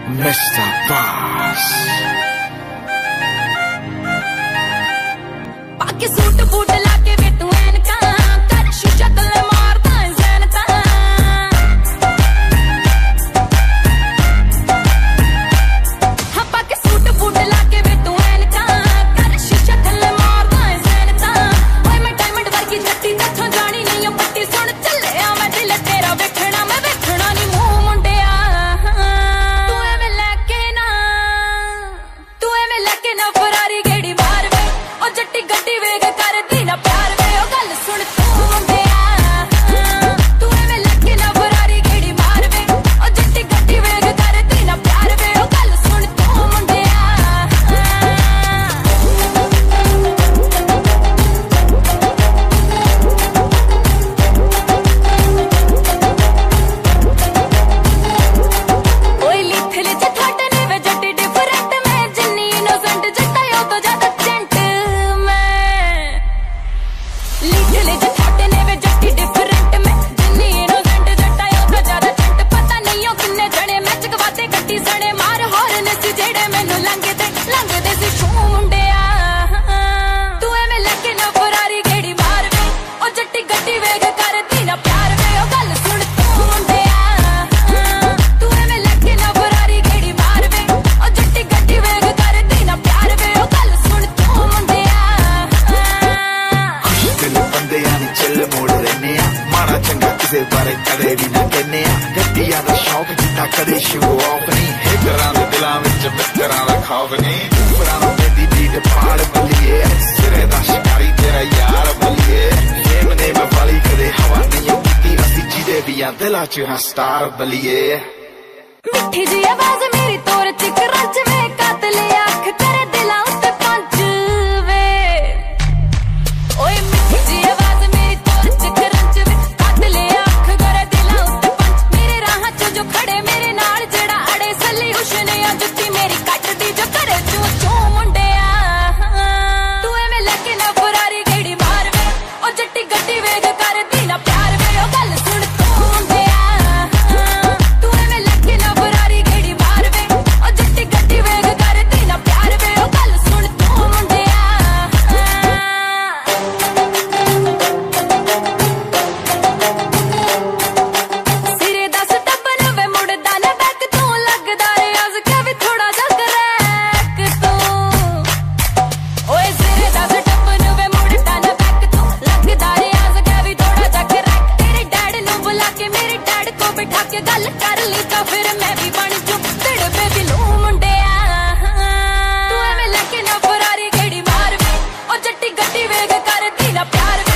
Mr. Boss। पाके suit boot लाके वे तू ऐनका कर शीशा तले मारदा है ज़ैनता। हाँ पाके सूट बूट लाके वे तू ऐनका कर शीशा तले मारदा है ज़ैनता। ओए मैं डायमंड वर्गी जट्टी तथों जानी नहीं पट्टी सुन चले आ मैं दिल तेरा वेखना मैं वेखना नहीं मुंह मुंडिया। तू एवें फरारी गेड़ी मार वे ओ जट्टी गड्डी वेग कर दी ना प्यार वे ओ गल सुन तू मुंडिया। तू एवें लगे ना फरारी गेड़ी मार वे ओ जट्टी गड्डी वेग कर दी ना प्यार वे ओ गल सुन तू मुंडिया। ओए लिथले च थोड़े ने वे जट्टी डिफरेंट मैं जिन्नी इनोसेंट जट्टा यो तो ज्यादा जेंट मैं। लिथले च थोड़े ने वे जट्टी डिफरेंट मैं जिन्नी इनोसेंट जट्टा यो तो ज्यादा जेंट। पता नहीं हो किन्ने जने मैं चकवाते गड्डी सड़े मार हॉर्न सी जेड़े मैनू लंघदे सी छू मुंडिया। तू एवें लगे ना फरारी गेड़ी मार वे ओ जट्टी गड्डी वेग कर दी ना प्यार वे ओ गल सुन तू मुंडिया। तू एवें लगे ना फरारी गेड़ी मार वे ओ जट्टी गड्डी वेग कर दी ना प्यार वे ओ गल सुन तू मुंडिया। खुश दिल बंदे यानी चिल मोड़ रहने आ माड़ा चंगा किसे बारे कदे भी ना कहने आ। गड्डियां दा शौक जिता कदे शो ऑफ नहीं हिटरां दे दिलां विच मित्तरां दा खौफ नहीं। ऊपरां नु मेरी बीट पाड़ बलिए सिरे दा शिकारी तेरा यार बलिए। गेम ने मैं वाली कदे हवा नहीं कीती असी जिदे भी आ दिलां च हां स्टार बलिए। मिठी जी आवाज मेरी तोर च करंच में कातले अख तेरे दिलां उत्ते पंज वे। ओए मिठी जी आवाज मेरी तोर च करंच में कातले अख तेरे दिलां उत्ते पंज। मेरे राह च जो खड़े मेरे नाल जेड़ा अड़े सली उशने आ जुत्ती मेरी कट दी जो करे चू चू मुंडिया। तू एवें लगे ना फरारी गेड़ी मार वे ओ जट्टी गड्डी वेग कर दी ना प्यार वे ओ गल सुन तू मुंडिया। तू एवें लगे ना फरारी गेड़ी मार वे ओ जट्टी गड्डी वेग कर दी ना प्यार वे ओ गल सुन तू मुंडिया। सिरे दस टब्बन वे मुड़दा ने बैक तू लगदा रियाज के भी थोड़ा जा करैक तू। ओए सिरे दस टब्बन वे मुड़दा ने बैक तू लगदा रियाज के भी थोड़ा जा करैक। तेरे डैड नु बुला के मेरे डैड को बिठा के गल कर ली तो फिर मैं भी बन जू तेरे बेबी लू मुंडिया। तू एवें लगे ना फरारी गेड़ी मार वे ओ जट्टी गड्डी वेग कर दी ना प्यार